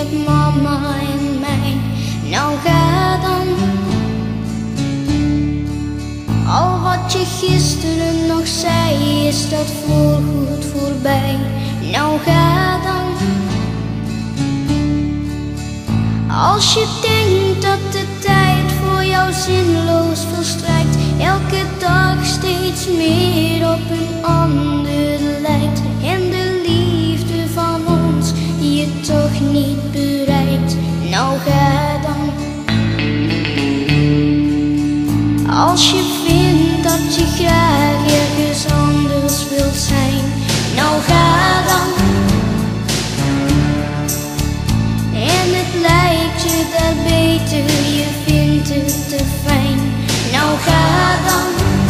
met mama en mij. Nou ga dan. Al wat je gisteren nog zei, is dat voorgoed voorbij. Nou ga dan. Als je denkt dat de tijd voor jou zinloos verstrijkt, elke dag steeds meer op een ander lijkt, en de liefde van ons je toch niet bereikt, nou ga dan. Als je vindt dat je graag ergens anders wilt zijn, nou ga dan. En het lijkt je daar beter, je vindt het te fijn, nou ga dan.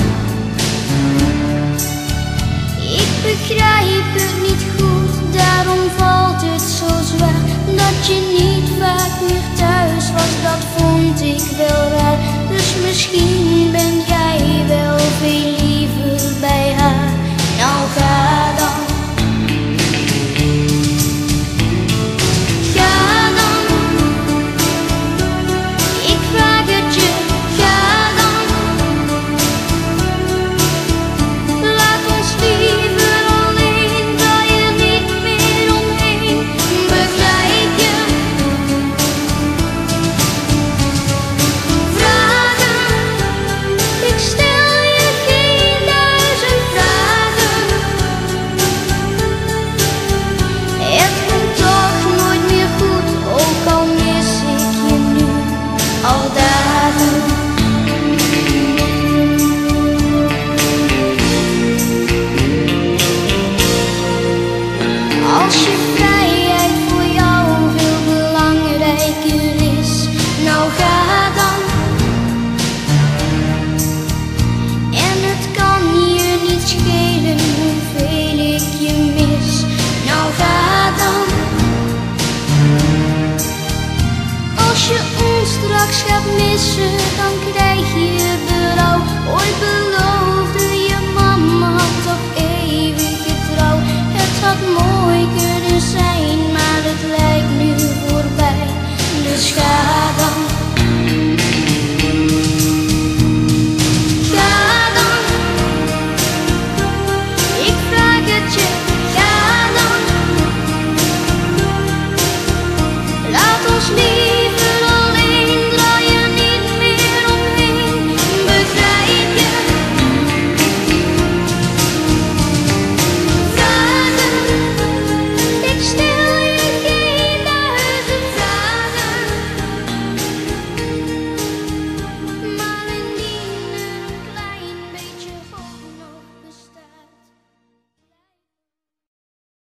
Ik begrijp het niet goed, daarom valt het zo zwaar, dat je niet vaak meer thuis was, dat vond ik wel raar. Dus misschien ben jij wel veel liever bij haar, nou ga dan. Als je vrijheid voor jou veel belangrijker is, nou ga dan. En het kan je niet schelen hoeveel ik je mis, nou ga dan. Als je ons straks gaat missen, dan krijg je berouw. Ooit beloofde je mama toch eeuwige trouw. Het had mooi kunnen zijn, maar het lijkt nu voorbij. Dus ga